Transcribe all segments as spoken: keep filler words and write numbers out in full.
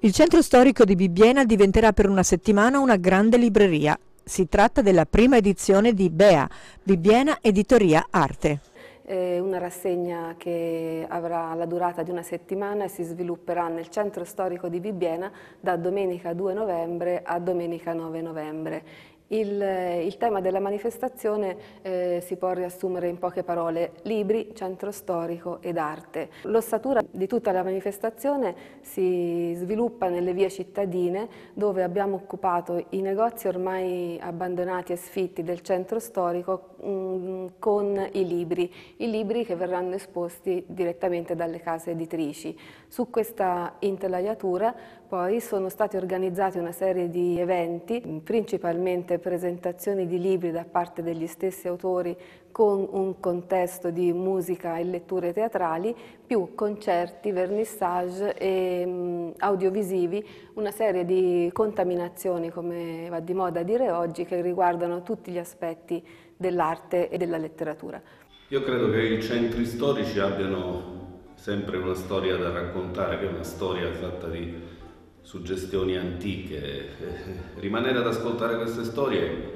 Il centro storico di Bibbiena diventerà per una settimana una grande libreria. Si tratta della prima edizione di BEA, Bibbiena Editoria Arte. È una rassegna che avrà la durata di una settimana e si svilupperà nel centro storico di Bibbiena da domenica due novembre a domenica nove novembre. Il, il tema della manifestazione eh, si può riassumere in poche parole: libri, centro storico ed arte. L'ossatura di tutta la manifestazione si sviluppa nelle vie cittadine, dove abbiamo occupato i negozi ormai abbandonati e sfitti del centro storico mh, con i libri, i libri che verranno esposti direttamente dalle case editrici. Su questa intelaiatura poi sono stati organizzati una serie di eventi, principalmente presentazioni di libri da parte degli stessi autori con un contesto di musica e letture teatrali, più concerti, vernissage e mh, audiovisivi, una serie di contaminazioni, come va di moda dire oggi, che riguardano tutti gli aspetti dell'arte e della letteratura. Io credo che i centri storici abbiano sempre una storia da raccontare, che è una storia fatta di suggestioni antiche. Rimanere ad ascoltare queste storie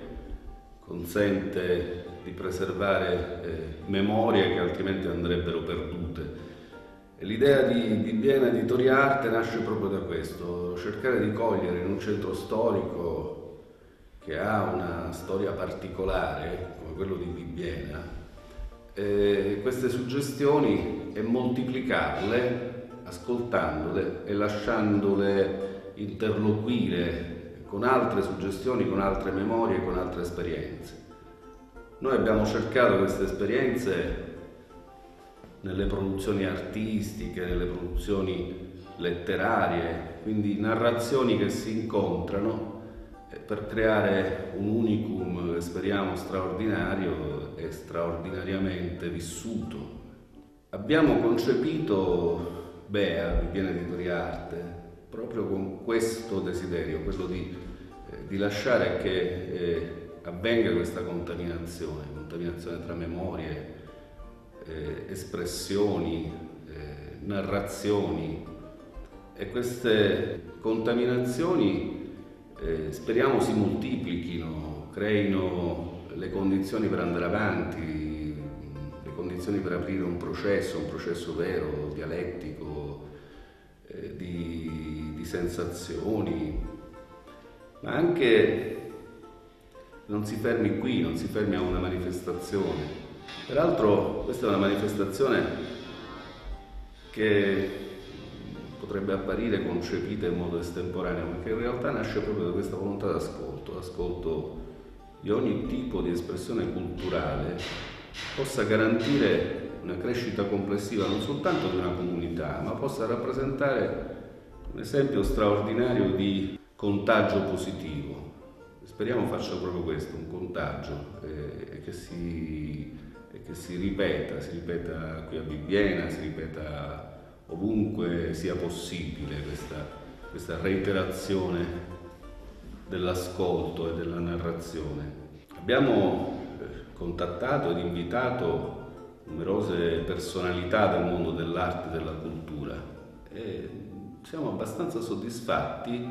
consente di preservare eh, memorie che altrimenti andrebbero perdute. E l'idea di Bibbiena Editoria Arte nasce proprio da questo: cercare di cogliere in un centro storico che ha una storia particolare come quello di Bibbiena eh, queste suggestioni e moltiplicarle ascoltandole e lasciandole interloquire con altre suggestioni, con altre memorie, con altre esperienze. Noi abbiamo cercato queste esperienze nelle produzioni artistiche, nelle produzioni letterarie, quindi narrazioni che si incontrano per creare un unicum che speriamo straordinario e straordinariamente vissuto. Abbiamo concepito BEA, Bibbiena Editoria Arte, proprio con questo desiderio, quello di, eh, di lasciare che eh, avvenga questa contaminazione, contaminazione tra memorie, eh, espressioni, eh, narrazioni, e queste contaminazioni eh, speriamo si moltiplichino, creino le condizioni per andare avanti, le condizioni per aprire un processo, un processo vero, dialettico, eh, di, di sensazioni, ma anche non si fermi qui, non si fermi a una manifestazione. Peraltro questa è una manifestazione che potrebbe apparire concepita in modo estemporaneo, ma che in realtà nasce proprio da questa volontà d'ascolto, ascolto di ogni tipo di espressione culturale possa garantire una crescita complessiva non soltanto di una comunità, ma possa rappresentare un esempio straordinario di contagio positivo. Speriamo faccia proprio questo, un contagio, e, e, che si, e che si ripeta, si ripeta qui a Bibbiena, si ripeta ovunque sia possibile questa, questa reiterazione dell'ascolto e della narrazione. Abbiamo contattato ed invitato numerose personalità del mondo dell'arte e della cultura e siamo abbastanza soddisfatti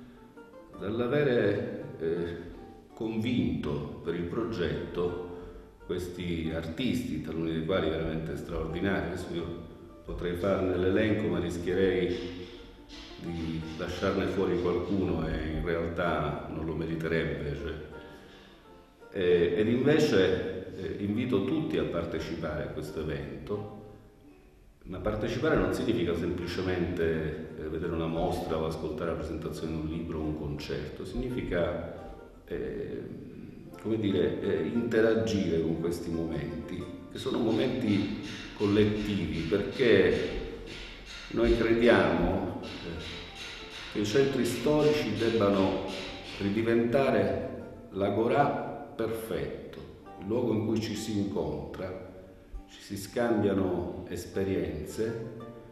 dall'avere eh, convinto per il progetto questi artisti, taluni dei quali veramente straordinari. Adesso io potrei farne l'elenco, ma rischierei di lasciarne fuori qualcuno e in realtà non lo meriterebbe. Cioè. E, ed invece eh, invito tutti a partecipare a questo evento, ma partecipare non significa semplicemente eh, vedere una mostra o ascoltare la presentazione di un libro o un concerto, significa eh, come dire, eh, interagire con questi momenti, che sono momenti collettivi, perché noi crediamo eh, che i centri storici debbano ridiventare l'agorà perfetto, il luogo in cui ci si incontra, ci si scambiano esperienze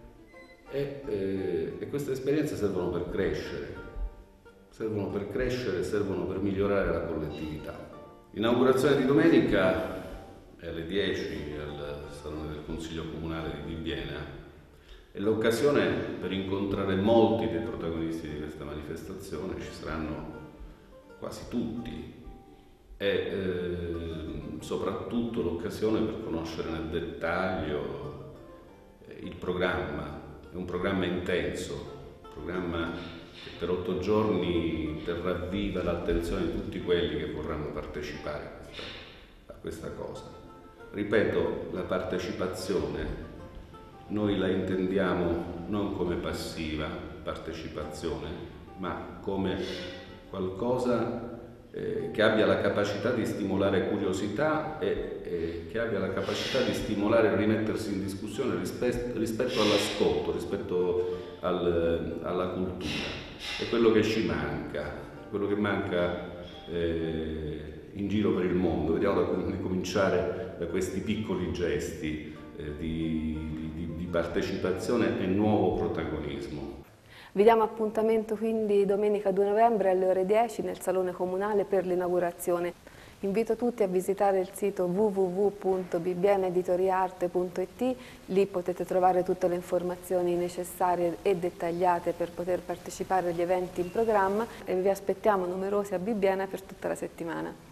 e, eh, e queste esperienze servono per crescere, servono per crescere, servono per migliorare la collettività. L'inaugurazione di domenica è alle dieci al Salone del Consiglio Comunale di Bibbiena. È l'occasione per incontrare molti dei protagonisti protagonisti di questa manifestazione, ci saranno quasi tutti e eh, soprattutto l'occasione per conoscere nel dettaglio il programma. È un programma intenso, un programma che per otto giorni terrà viva l'attenzione di tutti quelli che vorranno partecipare a questa, a questa cosa. Ripeto, la partecipazione noi la intendiamo non come passiva partecipazione, ma come qualcosa eh, che abbia la capacità di stimolare curiosità e eh, che abbia la capacità di stimolare e rimettersi in discussione rispetto, rispetto all'ascolto, rispetto al, alla cultura. È quello che ci manca, quello che manca eh, in giro per il mondo. Vediamo di cominciare da questi piccoli gesti eh, di, di, di partecipazione e nuovo protagonismo. Vi diamo appuntamento quindi domenica due novembre alle ore dieci nel Salone Comunale per l'inaugurazione. Invito tutti a visitare il sito w w w punto bibbiena editoria arte punto i t, lì potete trovare tutte le informazioni necessarie e dettagliate per poter partecipare agli eventi in programma e vi aspettiamo numerosi a Bibbiena per tutta la settimana.